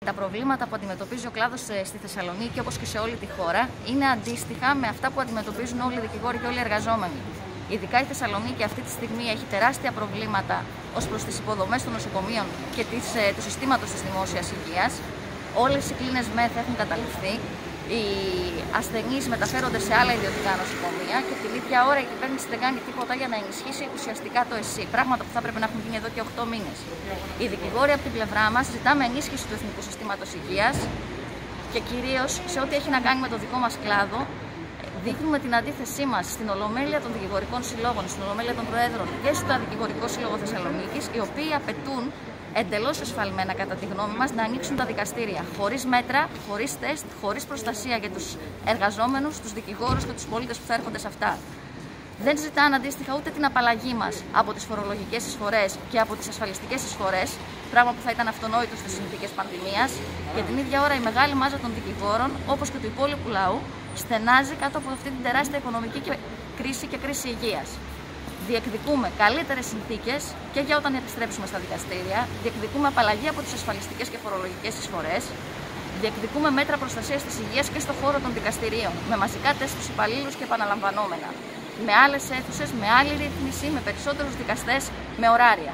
Τα προβλήματα που αντιμετωπίζει ο κλάδος στη Θεσσαλονίκη, όπως και σε όλη τη χώρα, είναι αντίστοιχα με αυτά που αντιμετωπίζουν όλοι οι δικηγόροι και όλοι οι εργαζόμενοι. Ειδικά η Θεσσαλονίκη αυτή τη στιγμή έχει τεράστια προβλήματα ως προς τις υποδομές των νοσοκομείων και του συστήματος της δημόσιας υγείας. Όλες οι κλίνες ΜΕΘ έχουν καταληφθεί. Οι ασθενείς μεταφέρονται σε άλλα ιδιωτικά νοσοκομεία και την ίδια ώρα η κυβέρνηση δεν κάνει τίποτα για να ενισχύσει ουσιαστικά το ΕΣΥ. Πράγματα που θα πρέπει να έχουν γίνει εδώ και 8 μήνες. Οι δικηγόροι από την πλευρά μας ζητάμε ενίσχυση του Εθνικού Συστήματος Υγείας και κυρίως σε ό,τι έχει να κάνει με το δικό μας κλάδο. Δείχνουμε την αντίθεσή μας στην Ολομέλεια των Δικηγορικών Συλλόγων, στην Ολομέλεια των Προέδρων και στο Δικηγορικό Σύλλογο Θεσσαλονίκης, οι οποίοι απαιτούν εντελώς εσφαλμένα, κατά τη γνώμη μας, να ανοίξουν τα δικαστήρια χωρίς μέτρα, χωρίς τεστ, χωρίς προστασία για τους εργαζόμενους, τους δικηγόρους και τους πολίτες που θα έρχονται σε αυτά. Δεν ζητάνε αντίστοιχα ούτε την απαλλαγή μας από τις φορολογικές εισφορές και από τις ασφαλιστικές εισφορές, πράγμα που θα ήταν αυτονόητο στις συνθήκες πανδημίας, και την ίδια ώρα η μεγάλη μάζα των δικηγόρων, όπως και του υπόλοιπου λαού, στενάζει κάτω από αυτή την τεράστια οικονομική κρίση και κρίση υγείας. Διεκδικούμε καλύτερες συνθήκες και για όταν επιστρέψουμε στα δικαστήρια, διεκδικούμε απαλλαγή από τις ασφαλιστικές και φορολογικές εισφορές, διεκδικούμε μέτρα προστασίας της υγείας και στον χώρο των δικαστηρίων, με μαζικά τεστ στους υπαλλήλους και επαναλαμβανόμενα, με άλλες αίθουσες, με άλλη ρύθμιση, με περισσότερους δικαστές, με ωράρια.